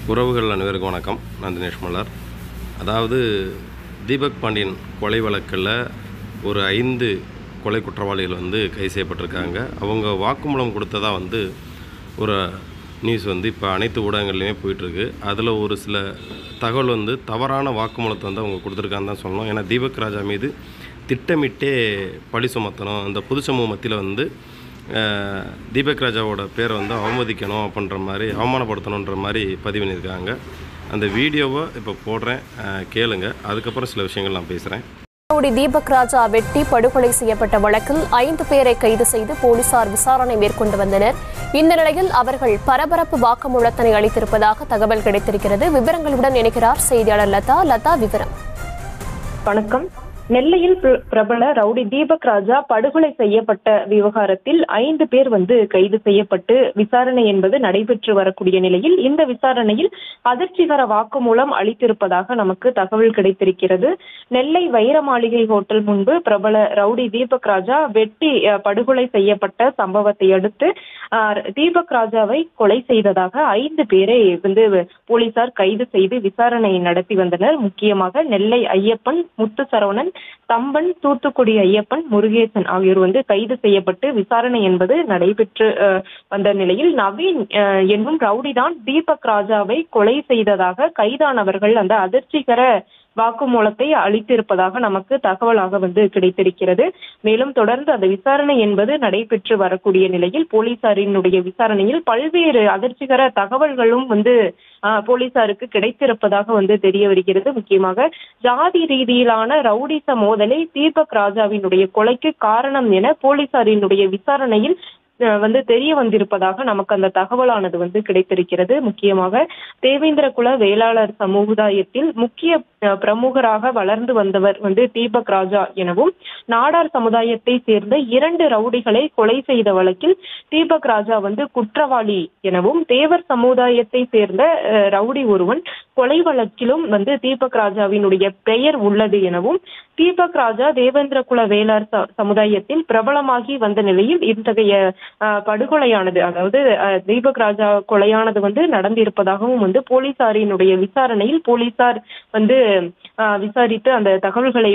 உறவுகள் அனைவருக்கும் வணக்கம். நான் தினேஷ் மலர். அதாவது தீபக் பாண்டியன் கொலை வழக்கில் ஒரு 5 கொலை குற்றவாளிகள் கைது செய்யப்பட்டிருக்காங்க. அவங்க வாக்குமூலம் கொடுத்ததாக ஒரு நியூஸ் இப்போ அனைத்து ஊடகங்கள்லையுமே போயிட்டுருக்கு. அதில் ஒரு சில தகவல் தவறான வாக்குமூலத்தை அவங்க கொடுத்துருக்கான்னு தான் சொல்லணும். ஏன்னா தீபக் ராஜா மீது திட்டமிட்டே பழி சுமத்தணும், இந்த பொது சமூக மத்தியில் தீபக் ராஜாவோட பேரை அவமதிக்கணும் அப்படின்ற மாதிரி, அவமானப்படுத்தணுன்ற மாதிரி பதிவு பண்ணியிருக்காங்க. அந்த வீடியோவை இப்போ போடுறேன், கேளுங்க. அதுக்கப்புறம் சில விஷயங்கள் நான் பேசுகிறேன். தீபக் ராஜா வெட்டி படுகொலை செய்யப்பட்ட வழக்கில் 5 பேரை கைது செய்து போலீசார் விசாரணை மேற்கொண்டு வந்தனர். இந்த நிலையில் அவர்கள் பரபரப்பு வாக்குமூலத்தினை அளித்திருப்பதாக தகவல் கிடைத்திருக்கிறது. விவரங்களுடன் இணைக்கிறார் செய்தியாளர் லதா. லதா, விவரம். வணக்கம். நெல்லையில் பிரபல ரவுடி தீபக் ராஜா படுகொலை செய்யப்பட்ட விவகாரத்தில் 5 பேர் கைது செய்யப்பட்டு விசாரணை என்பது நடைபெற்று வரக்கூடிய நிலையில் இந்த விசாரணையில் அதிர்ச்சிகர வாக்குமூலம் அளித்திருப்பதாக நமக்கு தகவல் கிடைத்திருக்கிறது. நெல்லை வைர மாளிகை ஹோட்டல் முன்பு பிரபல ரவுடி தீபக் ராஜா வெட்டி படுகொலை செய்யப்பட்ட சம்பவத்தை அடுத்து தீபக் ராஜாவை கொலை செய்ததாக 5 பேரை போலீசார் கைது செய்து விசாரணை நடத்தி வந்தனர். முக்கியமாக நெல்லை ஐயப்பன், முத்து சரவணன், தம்பன், தூத்துக்குடி ஐயப்பன், முருகேசன் ஆகியோர் கைது செய்யப்பட்டு விசாரணை என்பது நடைபெற்று வந்த நிலையில் நவீன் என்னும் ரவுடிதான் தீபக் ராஜாவை கொலை செய்ததாக கைதானவர்கள் அந்த அதிர்ச்சிகர வாக்குமூலத்தை அளித்திருப்பதாக நமக்கு தகவலாக கிடைத்திருக்கிறது. மேலும் தொடர்ந்து அந்த விசாரணை என்பது நடைபெற்று வரக்கூடிய நிலையில் போலீசாரினுடைய விசாரணையில் பல்வேறு அதிர்ச்சிகர தகவல்களும் போலீசாருக்கு கிடைத்திருப்பதாக தெரிய வருகிறது. முக்கியமாக ஜாதி ரீதியிலான ரவுடிச மோதலை தீபக் ராஜாவினுடைய கொலைக்கு காரணம் என போலீசாரினுடைய விசாரணையில் தெரிய வந்திருப்பதாக நமக்கு அந்த தகவலானது கிடைத்திருக்கிறது. முக்கியமாக தேவேந்திர குல வேளாளர் சமுதாயத்தில் முக்கிய பிரமுகராக வளர்ந்து வந்தவர் தீபக் ராஜா எனவும், நாடார் சமுதாயத்தை சேர்ந்த 2 ரவுடிகளை கொலை செய்த வழக்கில் தீபக் ராஜா குற்றவாளி எனவும், தேவர் சமுதாயத்தை சேர்ந்த ரவுடி ஒருவன் கொலை வழக்கிலும் தீபக் ராஜாவினுடைய பெயர் உள்ளது எனவும், தீபக் ராஜா தேவேந்திர குல வேளார் சமுதாயத்தில் பிரபலமாகி வந்த நிலையில் இத்தகைய படுகொலையானது, அதாவது தீபக் ராஜா கொலையானது நடந்திருப்பதாகவும் போலீசாரினுடைய விசாரணையில் போலீசார் விசாரித்து அந்த தகவல்களை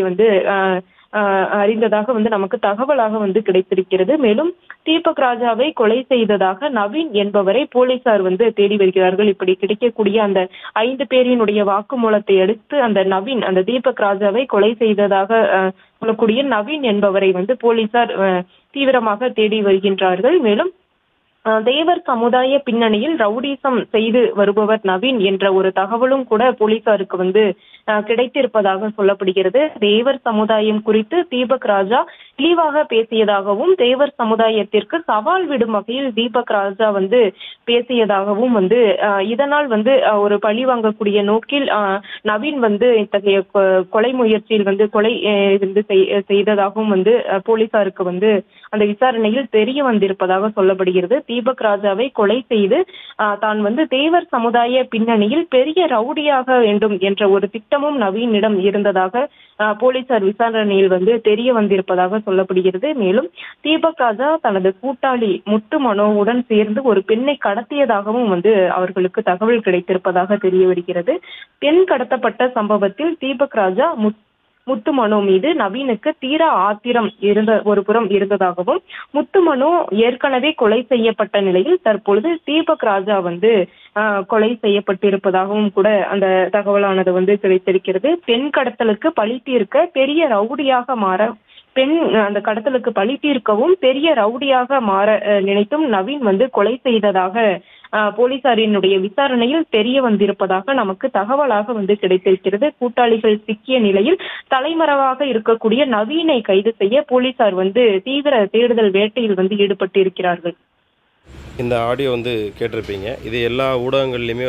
அறிந்ததாக நமக்கு தகவலாக கிடைத்திருக்கிறது. மேலும் தீபக் ராஜாவை கொலை செய்ததாக நவீன் என்பவரை போலீசார் தேடி வருகிறார்கள். இப்படி கிடைக்கக்கூடிய அந்த 5 பேரினுடைய வாக்குமூலத்தை அடுத்து அந்த நவீன், அந்த தீபக் ராஜாவை கொலை செய்ததாக சொல்லக்கூடிய நவீன் என்பவரை போலீசார் தீவிரமாக தேடி வருகின்றார்கள். மேலும் தேவர் சமுதாய பின்னணியில் ரவுடிசம் செய்து வருபவர் நவீன் என்ற ஒரு தகவலும் கூட போலீசாருக்கு கிடைத்திருப்பதாக சொல்லப்படுகிறது. தேவர் சமுதாயம் குறித்து தீபக் ராஜா இழிவாக பேசியதாகவும், தேவர் சமுதாயத்திற்கு சவால் விடும் வகையில் தீபக் ராஜா பேசியதாகவும் இதனால் ஒரு பழி வாங்கக்கூடிய நோக்கில் நவீன் இத்தகைய கொலை முயற்சியில் கொலை செய்ததாகவும் போலீசாருக்கு அந்த விசாரணையில் தெரிய வந்திருப்பதாக சொல்லப்படுகிறது. தீபக் ராஜாவை கொலை செய்து தான் தேவர் சமுதாய பின்னணியில் பெரிய ரவுடியாக வேண்டும் என்ற ஒரு திட்டமும் நவீனிடம் இருந்ததாக போலீசார் விசாரணையில் தெரிய வந்திருப்பதாக சொல்லப்படுகிறது. மேலும் தீபக் ராஜா தனது கூட்டாளி முத்து மனோவுடன் சேர்ந்து ஒரு பெண்ணை கடத்தியதாகவும் அவர்களுக்கு தகவல் கிடைத்திருப்பதாக தெரிய வருகிறது. பெண் கடத்தப்பட்ட சம்பவத்தில் தீபக் ராஜா முத்து மனோ மீது நவீனுக்கு தீர ஆத்திரம் ஒரு புறம் இருந்ததாகவும், முத்து மனோ ஏற்கனவே கொலை செய்யப்பட்ட நிலையில் தற்பொழுது தீபக் ராஜா கொலை செய்யப்பட்டிருப்பதாகவும் கூட அந்த தகவலானது கிடைத்திருக்கிறது. பெண் கடத்தலுக்கு பழி தீர்க்க பெரிய ரவுடியாக மாற அந்த கடத்தலுக்கு பழி தீர்க்கவும் பெரிய ரவுடியாக மாற நினைத்தும் நவீன் கொலை செய்ததாக போலீசாரினுடைய விசாரணையில் தெரிய வந்திருப்பதாக நமக்கு தகவலாக கிடைத்திருக்கிறது. கூட்டாளிகள் சிக்கிய நிலையில் தலைமறைவாக இருக்கக்கூடிய நவீனை கைது செய்ய போலீசார் தீவிர தேடுதல் வேட்டையில் ஈடுபட்டிருக்கிறார்கள். இந்த ஆடியோ கேட்டிருப்பீங்க. இது எல்லா ஊடகங்கள்லையுமே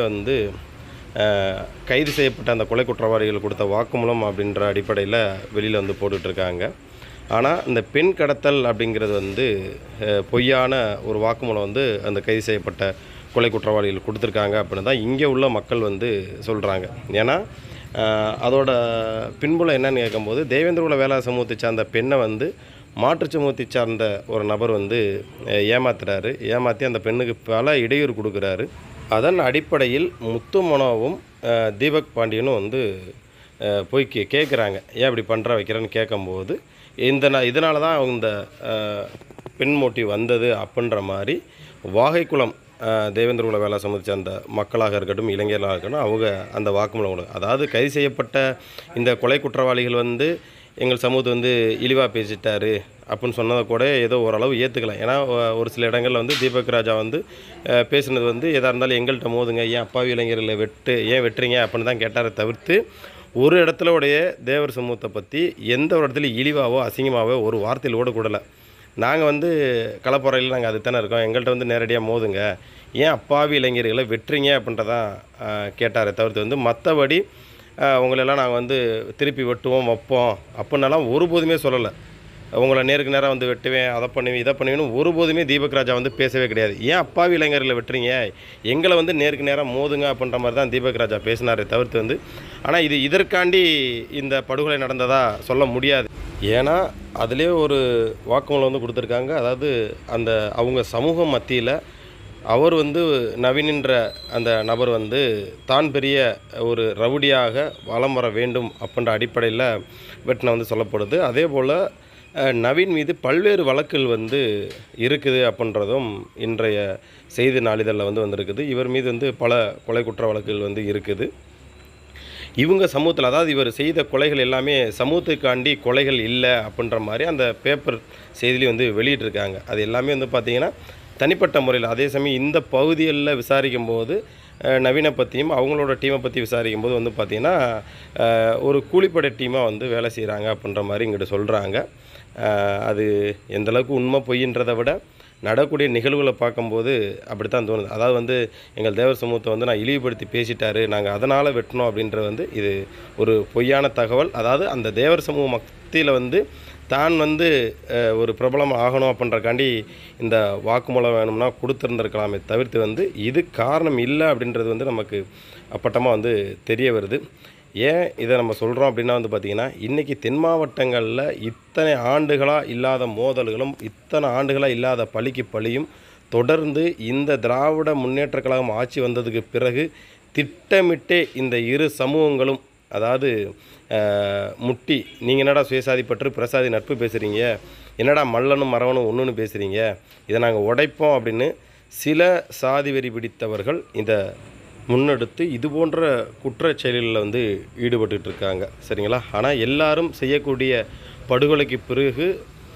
கைது செய்யப்பட்ட அந்த கொலை குற்றவாளிகள் கொடுத்த வாக்குமூலம் அப்படின்ற அடிப்படையில் வெளியில் போட்டுட்ருக்காங்க. ஆனால் இந்த பெண் கடத்தல் அப்படிங்கிறது பொய்யான ஒரு வாக்குமூலம் அந்த கைது செய்யப்பட்ட கொலை குற்றவாளிகள் கொடுத்துருக்காங்க அப்படின்னு தான் இங்கே உள்ள மக்கள் சொல்கிறாங்க. ஏன்னா அதோட பின்புலம் என்னன்னு கேட்கும்போது, தேவேந்திர குல வேளாளர் சமூகத்தை சார்ந்த பெண்ணை மாற்றுச் சமூகத்தை சார்ந்த ஒரு நபர் ஏமாத்துறாரு. ஏமாற்றி அந்த பெண்ணுக்கு பல இடையூறு கொடுக்குறாரு. அதன் அடிப்படையில் முத்து மனோவும் தீபக் பாண்டியனும் வந்து போய் கேட்குறாங்க, ஏன் இப்படி பண்ணுற வைக்கிறேன்னு கேட்கும்போது இதனால தான் இந்த பெண் மோட்டிவ் வந்தது அப்படின்ற மாதிரி வாகைக்குளம் தேவேந்திர குல வேலை சம்மதிச்ச அந்த மக்களாக இருக்கட்டும், இளைஞர்களாக இருக்கட்டும், அவங்க அந்த வாக்குமூலம் அதாவது கைது செய்யப்பட்ட இந்த கொலை குற்றவாளிகள் வந்து எங்கள் சமூகத்தை வந்து இழிவாக பேசிட்டாரு அப்படின்னு சொன்னதை கூட ஏதோ ஓரளவு ஏற்றுக்கலாம். ஏன்னா ஒரு சில இடங்களில் வந்து தீபக் ராஜா வந்து பேசுனது வந்து எதாக இருந்தாலும் எங்கள்கிட்ட மோதுங்க, ஏன் அப்பாவி இளைஞர்களை ஏன் வெட்டுறீங்க அப்படின்னு தான் கேட்டாரை தவிர்த்து ஒரு இடத்துல உடைய தேவர் சமூகத்தை பற்றி எந்த ஒரு இடத்துல இழிவாவோ அசிங்கமாகவோ ஒரு வார்த்தையில் ஓடக்கூடலை. நாங்கள் வந்து களப்போறையில் நாங்கள் அது தானே இருக்கோம், எங்கள்கிட்ட வந்து நேரடியாக மோதுங்க, ஏன் அப்பாவி இளைஞர்களை வெட்டுறீங்க அப்படின்றதான் கேட்டாரை தவிர்த்து வந்து மற்றபடி உங்களெல்லாம் நாங்கள் வந்து திருப்பி வெட்டுவோம் வைப்போம் அப்படின்னலாம் ஒருபோதுமே சொல்லலை. உங்களை நேருக்கு நேராக வந்து வெட்டுவேன், அதை பண்ணுவேன், இதை பண்ணுவேன்னு ஒருபோதுமே தீபக் ராஜா வந்து பேசவே கிடையாது. ஏன் அப்பாவி இளைஞர்களை வெட்டுறீங்க, எங்களை வந்து நேருக்கு நேராக மோதுங்க அப்படின்ற மாதிரி தான் தீபக் ராஜா பேசினாரே தவிர்த்து வந்து. ஆனால் இதற்காண்டி இந்த படுகொலை நடந்ததாக சொல்ல முடியாது. ஏன்னா அதிலே ஒரு வாக்குமூலம் வந்து கொடுத்துருக்காங்க. அதாவது அந்த அவங்க சமூக மத்தியில் அவர் வந்து நவீன்ன்ற அந்த நபர் வந்து தான் பெரிய ஒரு ரவுடியாக வலம் வர வேண்டும் அப்படின்ற அடிப்படையில் வெட்டின வந்து சொல்லப்படுது. அதே போல் நவீன் மீது பல்வேறு வழக்குகள் வந்து இருக்குது அப்படின்றதும் இன்றைய செய்தி நாளிதழில் வந்து வந்திருக்குது. இவர் மீது வந்து பல கொலை குற்ற வழக்குகள் வந்து இருக்குது. இவங்க சமூகத்தில், அதாவது இவர் செய்த கொலைகள் எல்லாமே சமூகத்துக்காண்டி கொலைகள் இல்லை அப்படின்ற மாதிரி அந்த பேப்பர் செய்திலையும் வந்து வெளியிட்டிருக்காங்க. அது எல்லாமே வந்து பார்த்திங்கன்னா தனிப்பட்ட முறையில். அதே சமயம் இந்த பகுதிகளில் விசாரிக்கும் போது நவீனை பற்றியும் அவங்களோட டீமை பற்றி விசாரிக்கும் போது வந்து பார்த்திங்கன்னா ஒரு கூலிப்படை டீமாக வந்து வேலை செய்கிறாங்க அப்படின்ற மாதிரி இங்கிட்ட சொல்கிறாங்க. அது எந்தளவுக்கு உண்மை பொய்ன்றதை விட நடக்கூடிய நிகழ்வுகளை பார்க்கும்போது அப்படி தான் தோணுது. அதாவது வந்து எங்கள் தேவர் சமூகத்தை வந்து நான் இழிவுபடுத்தி பேசிட்டாரு, நாங்கள் அதனால் வெட்டினோம் அப்படின்றது வந்து இது ஒரு பொய்யான தகவல். அதாவது அந்த தேவர் சமூக மத்தியில் வந்து தான் வந்து ஒரு பிரபலம் ஆகணும் அப்படின்றக்காண்டி இந்த வாக்குமூலம் வேணும்னா கொடுத்துருந்துருக்கலாமே தவிர்த்து வந்து இது காரணம் இல்லை அப்படின்றது வந்து நமக்கு அப்பட்டமாக வந்து தெரிய வருது. ஏன் இதை நம்ம சொல்கிறோம் அப்படின்னா வந்து பார்த்திங்கன்னா, இன்றைக்கி தென் மாவட்டங்களில் இத்தனை ஆண்டுகளாக இல்லாத மோதல்களும் இத்தனை ஆண்டுகளாக இல்லாத பழிக்கு பழியும் தொடர்ந்து இந்த திராவிட முன்னேற்ற கழகம் ஆட்சி வந்ததுக்கு பிறகு திட்டமிட்டே இந்த இரு சமூகங்களும், அதாவது முட்டி நீங்கள் என்னடா சுயசாதி பற்று பிரசாதி நட்பு பேசுகிறீங்க, என்னடா மல்லனும் மரவனும் ஒன்றுன்னு பேசுகிறீங்க, இதை நாங்கள் உடைப்போம் அப்படின்னு சில சாதி வெறி பிடித்தவர்கள் இதை முன்னெடுத்து இது போன்ற குற்றச் செயல்களில் வந்து ஈடுபட்டுருக்காங்க. சரிங்களா? ஆனால் எல்லாரும் செய்யக்கூடிய படுகொலைக்கு பிறகு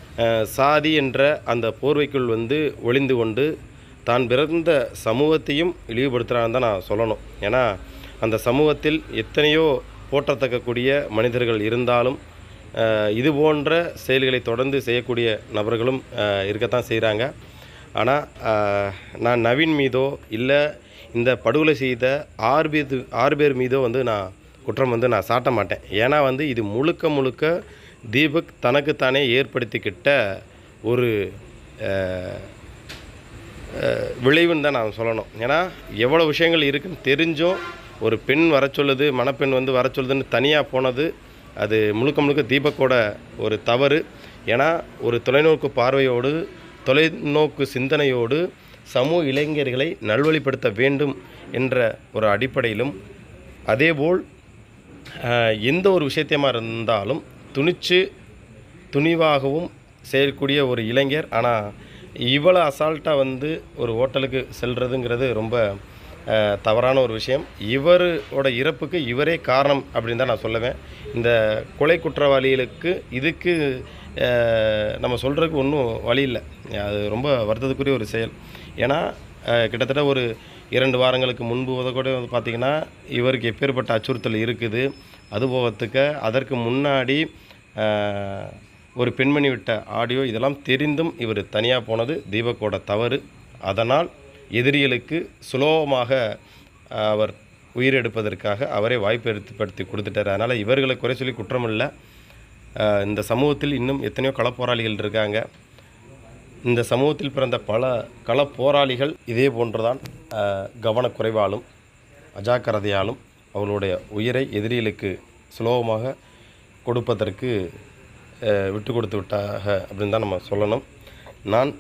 சாதி என்ற அந்த போர்வைக்குள் வந்து ஒளிந்து கொண்டு தான் பிறந்த சமூகத்தையும் இழிவுபடுத்துகிறான்னு தான் நான் சொல்லணும். ஏன்னா அந்த சமூகத்தில் எத்தனையோ போற்றத்தக்கக்கூடிய மனிதர்கள் இருந்தாலும் இது போன்ற செயல்களை தொடர்ந்து செய்யக்கூடிய நபர்களும் இருக்கத்தான் செய்கிறாங்க. ஆனால் நான் நவீன் மீதோ இல்லை இந்த படுகொலை செய்த 6 பேர் மீதோ வந்து நான் குற்றம் வந்து நான் சாட்ட மாட்டேன். ஏன்னா வந்து இது முழுக்க முழுக்க தீபக் தனக்குத்தானே ஏற்படுத்திக்கிட்ட ஒரு விளைவுன்னு தான் நான் சொல்லணும். ஏன்னா எவ்வளோ விஷயங்கள் இருக்குன்னு தெரிஞ்சும் ஒரு பெண் வர சொல்லுது, மணப்பெண் வந்து வர சொல்லுதுன்னு தனியாக போனது அது முழுக்க முழுக்க தீபக்கோட ஒரு தவறு. ஏன்னா ஒரு தொலைநோக்கு பார்வையோடு தொலைநோக்கு சிந்தனையோடு சமூக இளைஞர்களை நல்வழிப்படுத்த வேண்டும் என்ற ஒரு அடிப்படையிலும், அதேபோல் எந்த ஒரு விஷயத்தையுமா இருந்தாலும் துணிவாகவும் செய்யக்கூடிய ஒரு இளைஞர். ஆனால் இவ்வளோ அசால்ட்டாக வந்து ஒரு ஹோட்டலுக்கு செல்றதுங்கிறது ரொம்ப தவறான ஒரு விஷயம். இவரோட இறப்புக்கு இவரே காரணம் அப்படின்னு தான் நான் சொல்லுவேன். இந்த கொலை குற்றவாளிகளுக்கு இதுக்கு நம்ம சொல்கிறதுக்கு ஒன்றும் வழி இல்லை. அது ரொம்ப வருத்தத்துக்குரிய ஒரு செயல். ஏன்னா கிட்டத்தட்ட ஒரு 2 வாரங்களுக்கு முன்பு கூட வந்து பார்த்திங்கன்னா இவருக்கு எப்பேற்பட்ட அச்சுறுத்தல் இருக்குது. அதுபோகத்துக்கு அதற்கு முன்னாடி ஒரு பெண்மணி விட்ட ஆடியோ இதெல்லாம் தெரிந்தும் இவர் தனியாக போனது தீபக்கோட தவறு. அதனால் எதிரிகளுக்கு சுலபமாக அவர் உயிரெடுப்பதற்காக அவரே வாய்ப்பு ஏற்படுத்தி கொடுத்துட்டார். அதனால் இவர்களை குறை சொல்லி குற்றம் இல்லை. இந்த சமூகத்தில் இன்னும் எத்தனையோ களப்போராளிகள் இருக்காங்க. இந்த சமூகத்தில் பிறந்த பல களப்போராளிகள் இதே போன்றுதான் கவனக்குறைவாலும் அஜாக்கிரதையாலும் அவர்களுடைய உயிரை எதிரிகளுக்கு சுலபமாக கொடுப்பதற்கு விட்டு கொடுத்து விட்டாக அப்படின்னு தான் நம்ம சொல்லணும். நான்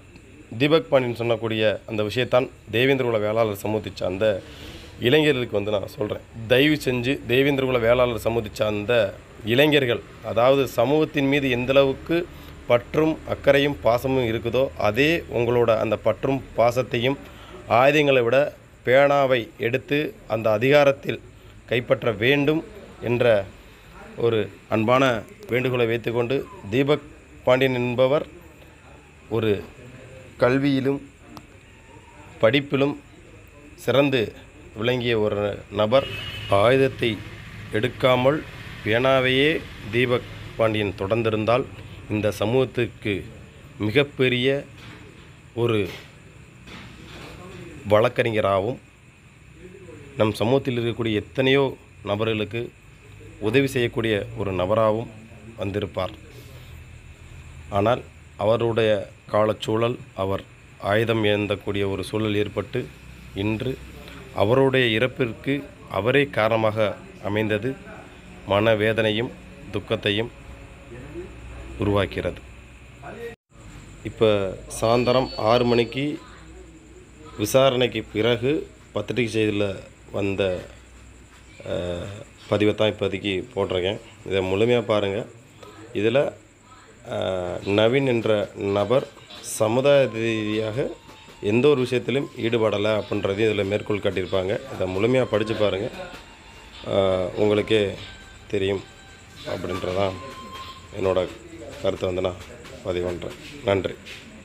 தீபக் பாண்டியன் சொன்னக்கூடிய அந்த விஷயத்தான் தேவேந்திரகுல வேளாளர் சமூகத்தை சார்ந்த இளைஞர்களுக்கு வந்து நான் சொல்கிறேன். தயவு செஞ்சு தேவேந்திரகுல வேளாளர் சமூகத்தை சார்ந்த இளைஞர்கள், அதாவது சமூகத்தின் மீது எந்தளவுக்கு பற்றும் அக்கறையும் பாசமும் இருக்குதோ அதே உங்களோட அந்த பற்றும் பாசத்தையும் ஆயுதங்களை விட பேனாவை எடுத்து அந்த அதிகாரத்தில் கைப்பற்ற வேண்டும் என்ற ஒரு அன்பான வேண்டுகோளை வைத்துக்கொண்டு, தீபக் பாண்டியன் என்பவர் ஒரு கல்வியிலும் படிப்பிலும் சிறந்து விளங்கிய ஒரு நபர். ஆயுதத்தை எடுக்காமல் பேனாவையே தீபக் பாண்டியன் தொடர்ந்திருந்தால் இந்த சமூகத்துக்கு மிகப்பெரிய ஒரு வழக்கறிஞராகவும் நம் சமூகத்தில் இருக்கக்கூடிய எத்தனையோ நபர்களுக்கு உதவி செய்யக்கூடிய ஒரு நபராகவும் வந்திருப்பார். ஆனால் அவருடைய காலச்சூழல், அவர் ஆயுதம் ஏந்தக்கூடிய ஒரு சூழல் ஏற்பட்டு இன்று அவருடைய இறப்பிற்கு அவரே காரணமாக அமைந்தது மனவேதனையும் துக்கத்தையும் உருவாக்கிறது. இப்போ சாயந்தரம் 6 மணிக்கு விசாரணைக்கு பிறகு பத்திரிகை செய்தியில் வந்த பதிவை தான் இப்போதைக்கு போட்டிருக்கேன். இதை முழுமையாக பாருங்கள். இதில் நவீன் என்ற நபர் சமுதாய ரீதியாக எந்த ஒரு விஷயத்திலும் ஈடுபடலை அப்படின்றதையும் இதில் மேற்கோள் காட்டியிருப்பாங்க. இதை முழுமையாக படித்து பாருங்கள், உங்களுக்கே தெரியும் அப்படின்றதான் என்னோட கருத்தை வந்து நான் பதிவு பண்ணுறேன். நன்றி.